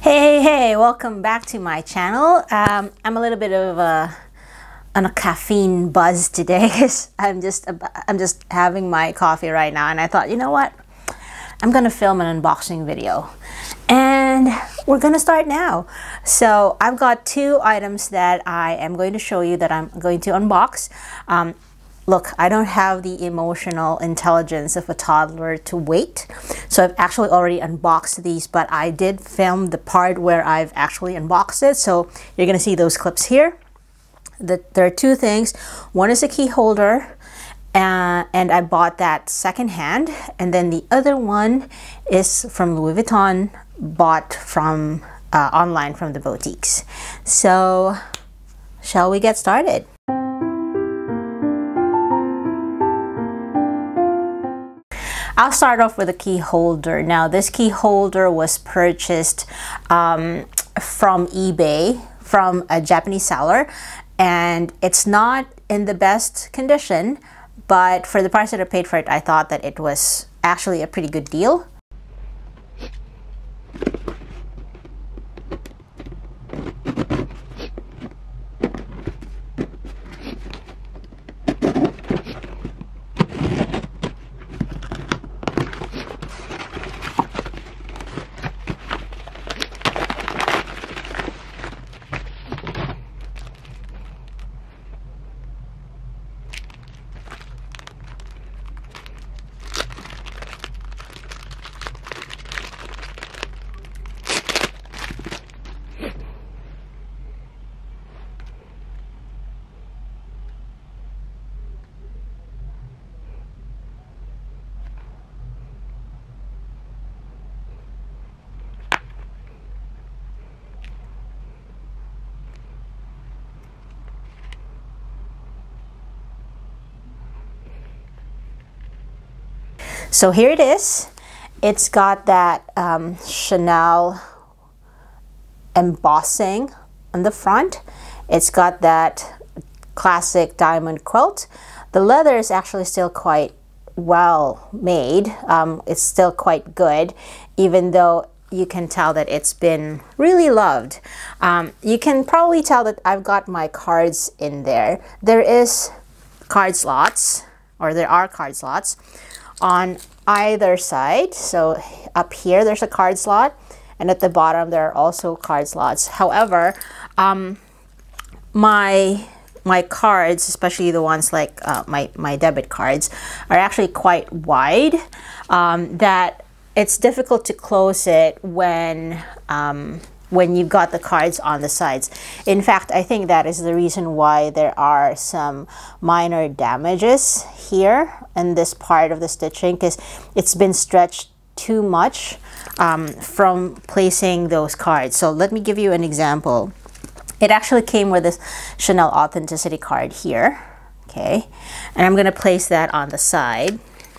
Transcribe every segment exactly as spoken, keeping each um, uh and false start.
Hey, hey, hey, welcome back to my channel. Um, I'm a little bit of a, on a caffeine buzz today because I'm just, I'm just having my coffee right now, and I thought, you know what? I'm gonna film an unboxing video. And we're gonna start now. So I've got two items that I am going to show you that I'm going to unbox. Um, Look, I don't have the emotional intelligence of a toddler to wait. So I've actually already unboxed these, but I did film the part where I've actually unboxed it. So you're gonna see those clips here. The, there are two things. One is a key holder, uh, and I bought that secondhand. And then the other one is from Louis Vuitton, bought from uh, online from the boutiques. So shall we get started? I'll start off with a key holder. Now, this key holder was purchased um, from eBay from a Japanese seller, and it's not in the best condition, but for the price that I paid for it, I thought that it was actually a pretty good deal. So here it is. It's got that um, Chanel embossing on the front. It's got that classic diamond quilt. The leather is actually still quite well made. Um, it's still quite good, even though you can tell that it's been really loved. Um, you can probably tell that I've got my cards in there. There is card slots, or there are card slots on either side. So up here there's a card slot, and at the bottom there are also card slots. However, um, my my cards, especially the ones like uh, my, my debit cards, are actually quite wide, um, that it's difficult to close it when um, when you've got the cards on the sides. In fact, I think that is the reason why there are some minor damages here in this part of the stitching, because it's been stretched too much um, from placing those cards. So let me give you an example. It actually came with this Chanel Authenticity card here, okay? And I'm gonna place that on the side.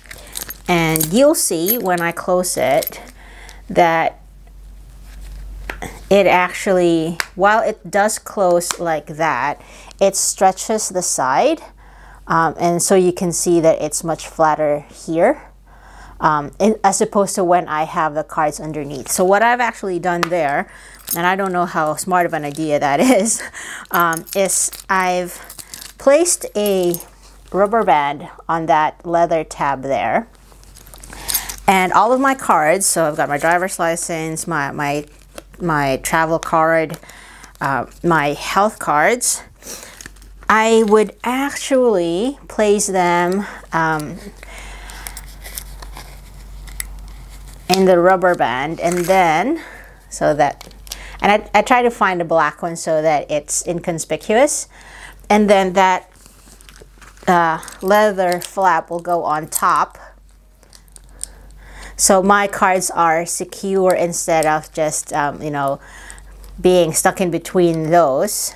And you'll see when I close it that it actually, while it does close like that, it stretches the side. Um, and so you can see that it's much flatter here, um, in, as opposed to when I have the cards underneath. So what I've actually done there, and I don't know how smart of an idea that is, um, is I've placed a rubber band on that leather tab there. And all of my cards, so I've got my driver's license, my, my, my travel card, uh, my health cards, I would actually place them um, in the rubber band, and then so that, and I, I try to find a black one so that it's inconspicuous, and then that uh, leather flap will go on top. So my cards are secure instead of just, um, you know, being stuck in between those.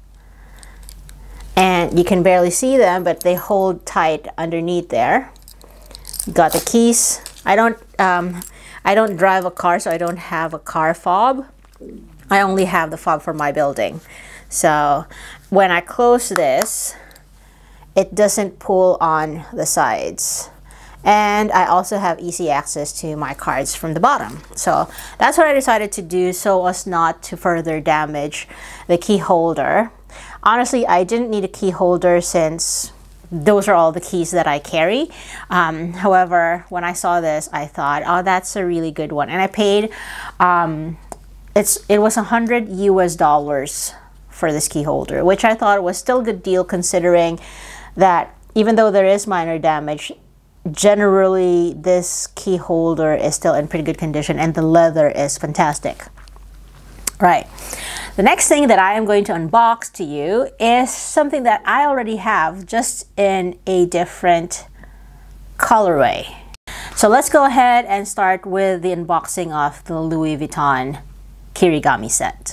And you can barely see them, but they hold tight underneath there. Got the keys. I don't, um, I don't drive a car, so I don't have a car fob. I only have the fob for my building. So when I close this, it doesn't pull on the sides. And I also have easy access to my cards from the bottom. So that's what I decided to do so as not to further damage the key holder. Honestly, I didn't need a key holder since those are all the keys that I carry. Um, however, when I saw this, I thought, oh, that's a really good one. And I paid, um, it's it was a hundred U S dollars for this key holder, which I thought was still a good deal considering that even though there is minor damage, generally this key holder is still in pretty good condition and the leather is fantastic. Right. The next thing that I am going to unbox to you is something that I already have, just in a different colorway. So let's go ahead and start with the unboxing of the Louis Vuitton Kirigami set.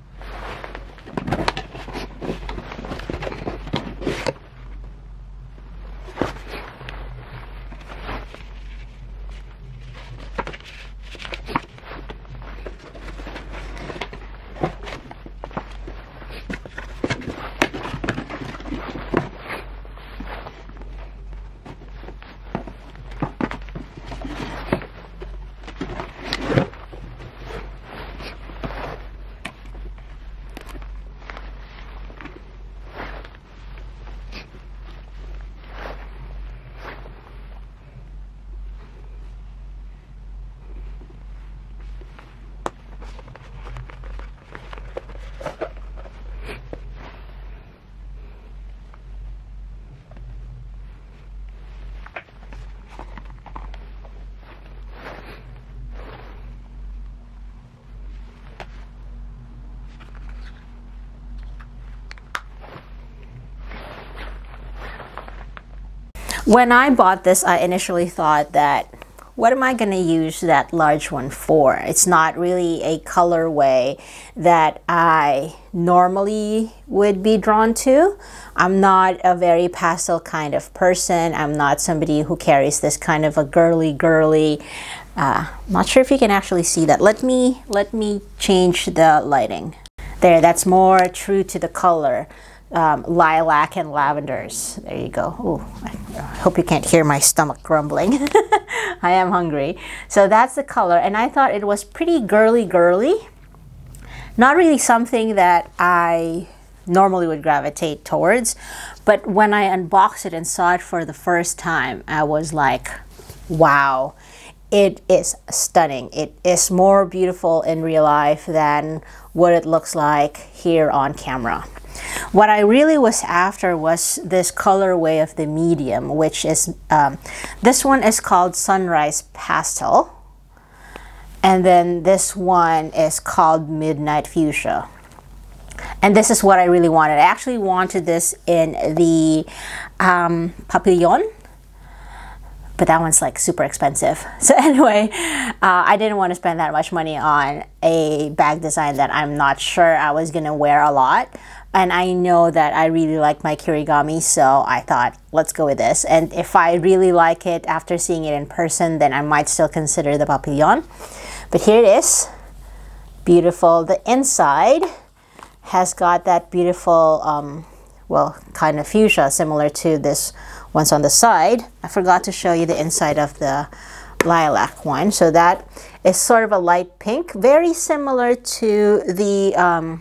When I bought this, I initially thought that, what am I going to use that large one for? It's not really a colorway that I normally would be drawn to. I'm not a very pastel kind of person. I'm not somebody who carries this kind of a girly, girly. Uh, not sure if you can actually see that. Let me, let me change the lighting. There, that's more true to the color. Um, lilac and lavenders. There you go. Ooh, I hope you can't hear my stomach grumbling. I am hungry. So that's the color, and I thought it was pretty girly girly. Not really something that I normally would gravitate towards, but when I unboxed it and saw it for the first time, I was like, wow, it is stunning. It is more beautiful in real life than what it looks like here on camera. What I really was after was this colorway of the medium, which is, um, this one is called Sunrise Pastel. And then this one is called Midnight Fuchsia. And this is what I really wanted. I actually wanted this in the um, Papillon, but that one's like super expensive. So anyway, uh, I didn't want to spend that much money on a bag design that I'm not sure I was gonna wear a lot. And I know that I really like my Kirigami, so I thought, let's go with this. And if I really like it after seeing it in person, then I might still consider the Papillon. But here it is, beautiful. The inside has got that beautiful, um, well, kind of fuchsia, similar to this one's on the side. I forgot to show you the inside of the lilac one. So that is sort of a light pink, very similar to the um,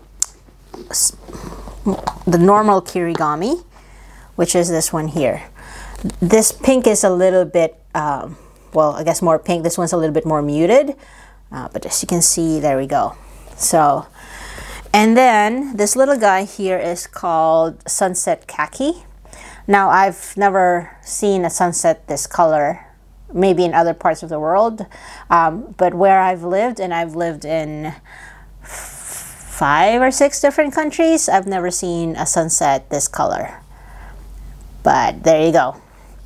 the normal Kirigami, which is this one here. This pink is a little bit, um, well, I guess more pink. This one's a little bit more muted, uh, but as you can see, there we go. So, and then this little guy here is called Sunset Khaki. Now, I've never seen a sunset this color, maybe in other parts of the world, um, but where I've lived, and I've lived in five or six different countries, I've never seen a sunset this color. But there you go.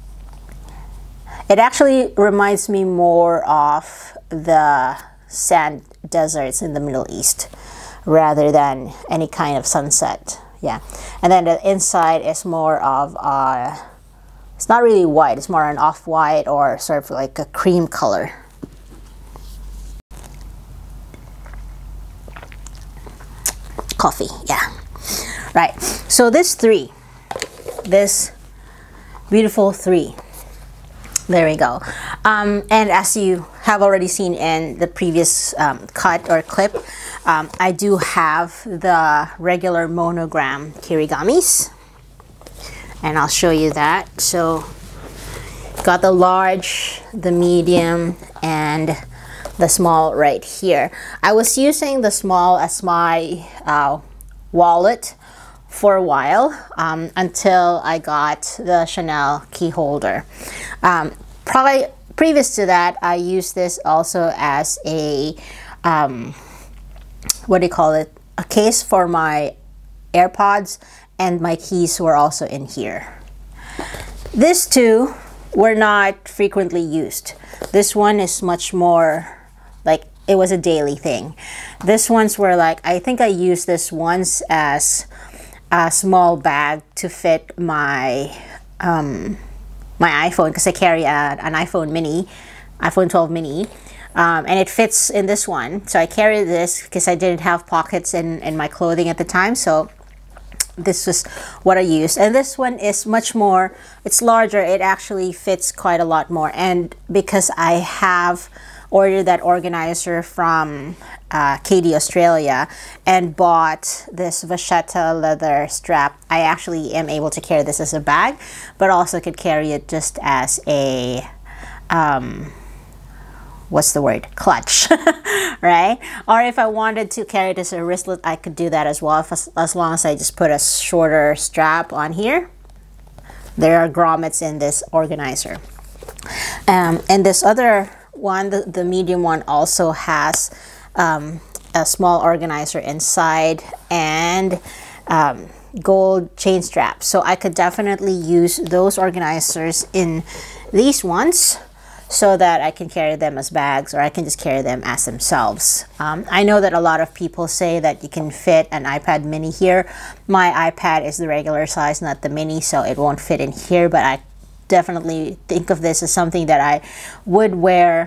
It actually reminds me more of the sand deserts in the Middle East rather than any kind of sunset. Yeah, and then the inside is more of uh it's not really white, it's more an off-white or sort of like a cream color. Coffee, yeah. Right, so this three, this beautiful three, There we go. Um, and as you have already seen in the previous um, cut or clip, um, I do have the regular monogram kirigamis. And I'll show you that. So, got the large, the medium, and the small right here. I was using the small as my uh, wallet for a while um, until I got the Chanel key holder. Um, probably previous to that, I used this also as a um, what do you call it? A case for my AirPods, and my keys were also in here. These two were not frequently used. This one is much more like it was a daily thing. This ones were like, I think I used this once as a small bag to fit my um, my iPhone, because I carry a, an iPhone mini, iPhone twelve mini, um, and it fits in this one. So I carry this because I didn't have pockets in, in my clothing at the time, so this was what I used. And this one is much more, it's larger, it actually fits quite a lot more. And because I have ordered that organizer from uh, Katie, Australia, and bought this vachetta leather strap, I actually am able to carry this as a bag, but also could carry it just as a um, what's the word, clutch, right? Or if I wanted to carry it as a wristlet, I could do that as well, if, as, as long as I just put a shorter strap on here. There are grommets in this organizer. Um, and this other one, the, the medium one, also has um, a small organizer inside and um, gold chain straps. So I could definitely use those organizers in these ones, so that I can carry them as bags, or I can just carry them as themselves. Um, I know that a lot of people say that you can fit an iPad mini here. My iPad is the regular size, not the mini, so it won't fit in here, but I definitely think of this as something that I would wear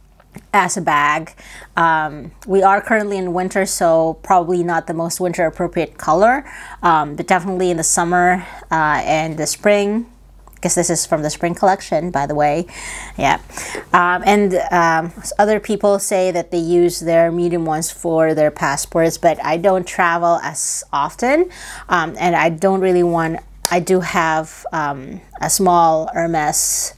as a bag. Um, we are currently in winter, so probably not the most winter appropriate color, um, but definitely in the summer uh, and the spring, because this is from the spring collection, by the way. Yeah. Um, and um, other people say that they use their medium ones for their passports, but I don't travel as often, um, and I don't really want, I do have um, a small Hermes,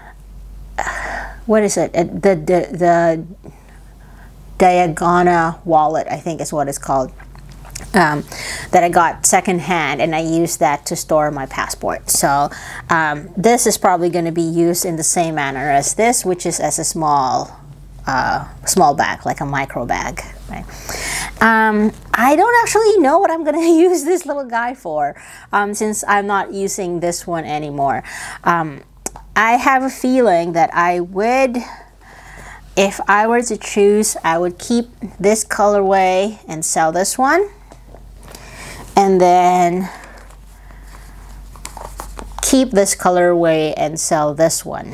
what is it? The, the, the Diagonal wallet, I think is what it's called. Um, that I got secondhand, and I use that to store my passport. So um, this is probably going to be used in the same manner as this, which is as a small uh, small bag, like a micro bag. Right? Um, I don't actually know what I'm going to use this little guy for, um, since I'm not using this one anymore. Um, I have a feeling that I would, if I were to choose, I would keep this colorway and sell this one. And then keep this colorway and sell this one.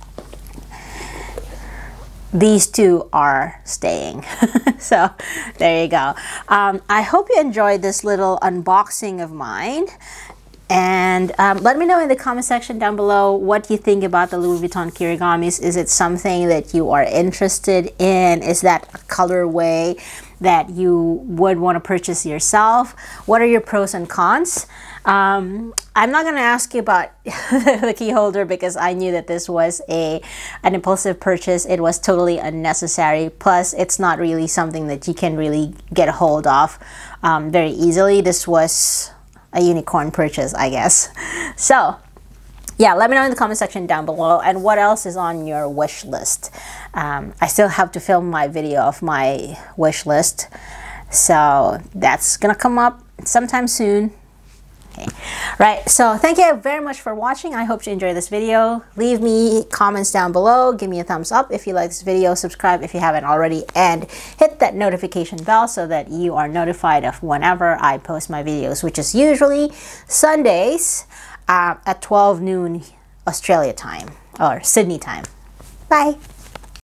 These two are staying. So there you go. Um, I hope you enjoyed this little unboxing of mine. And um, let me know in the comment section down below what you think about the Louis Vuitton kirigamis. Is it something that you are interested in? Is that a colorway that you would want to purchase yourself? What are your pros and cons? Um, I'm not going to ask you about the key holder, because I knew that this was a an impulsive purchase. It was totally unnecessary. Plus, it's not really something that you can really get a hold of um, very easily. This was a unicorn purchase, I guess. So yeah, let me know in the comment section down below, and what else is on your wish list. um, I still have to film my video of my wish list, so that's gonna come up sometime soon. Okay. Right, so thank you very much for watching. I hope you enjoyed this video. Leave me comments down below, give me a thumbs up if you like this video, subscribe if you haven't already, and hit that notification bell so that you are notified of whenever I post my videos, which is usually Sundays uh, at twelve noon Australia time, or Sydney time. Bye.